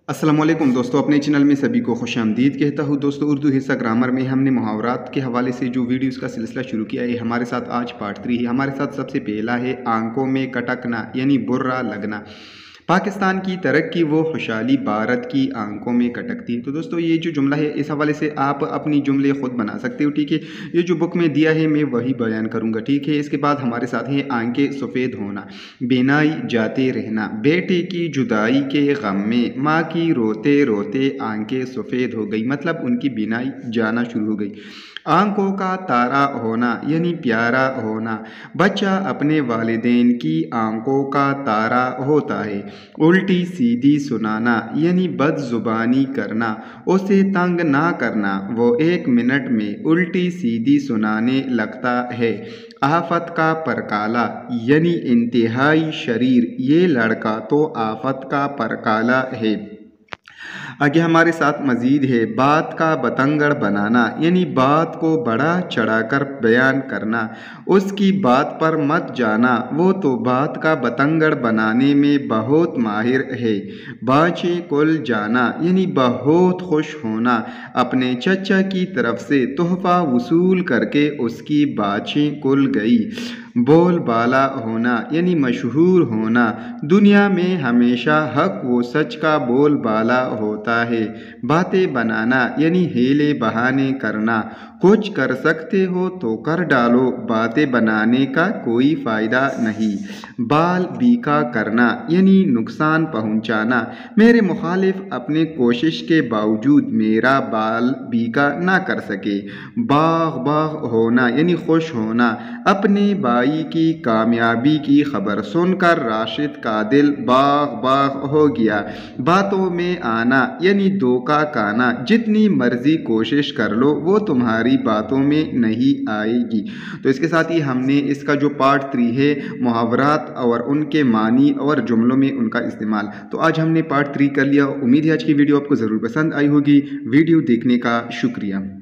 अस्सलाम वालेकुम दोस्तों, अपने चैनल में सभी को खुश आमदीद कहता हूँ। दोस्तों, उर्दू हिस्सा ग्रामर में हमने मुहावरात के हवाले से जो वीडियोस का सिलसिला शुरू किया है, हमारे साथ आज पार्ट 3 है। हमारे साथ सबसे पहला है आंखों में कटकना यानी बुर्रा लगना। पाकिस्तान की तरक्की वो खुशहाली भारत की आंखों में कटकती है। तो दोस्तों, ये जो जुमला है इस हवाले से आप अपनी जुमले खुद बना सकते हो, ठीक है। ये जो बुक में दिया है मैं वही बयान करूँगा, ठीक है। इसके बाद हमारे साथ है आंखें सफ़ेद होना, बेनाई जाते रहना, बेटे की जुदाई के गम में माँ की रोते रोते आंखें सफ़ेद हो गई, मतलब उनकी बीनाई जाना शुरू हो गई। आंखों का तारा होना यानी प्यारा होना, बच्चा अपने वालिदैन की आंखों का तारा होता है। उल्टी सीधी सुनाना यानी बदजुबानी करना, उसे तंग ना करना, वो 1 मिनट में उल्टी सीधी सुनाने लगता है। आफत का परकाला यानी इंतहाई शरीर, ये लड़का तो आफत का परकाला है। आगे हमारे साथ मज़ीद है बात का बतंगड़ बनाना यानी बात को बड़ा चढ़ाकर बयान करना, उसकी बात पर मत जाना, वो तो बात का बतंगड़ बनाने में बहुत माहिर है। बाँचे कुल जाना यानी बहुत खुश होना, अपने चचा की तरफ से तोहफ़ा वसूल करके उसकी बाँचें कुल गई। बोल बाला होना यानी मशहूर होना, दुनिया में हमेशा हक व सच का बोल बाला होता है। बातें बनाना यानी हीले बहाने करना, कुछ कर सकते हो तो कर डालो, बातें बनाने का कोई फ़ायदा नहीं। बाल बीका करना यानी नुकसान पहुंचाना, मेरे मुखालिफ अपने कोशिश के बावजूद मेरा बाल बीका ना कर सके। बाग बाग होना यानी खुश होना, अपने भाई की कामयाबी की खबर सुनकर राशिद का दिल बाग बाग हो गया। बातों में आना यानी धोखा खाना, जितनी मर्जी कोशिश कर लो वो तुम्हारी बातों में नहीं आएगी। तो इसके साथ ही हमने इसका जो पार्ट 3 है मुहावरात और उनके मानी और जुमलों में उनका इस्तेमाल, तो आज हमने पार्ट 3 कर लिया। उम्मीद है आज की वीडियो आपको ज़रूर पसंद आई होगी। वीडियो देखने का शुक्रिया।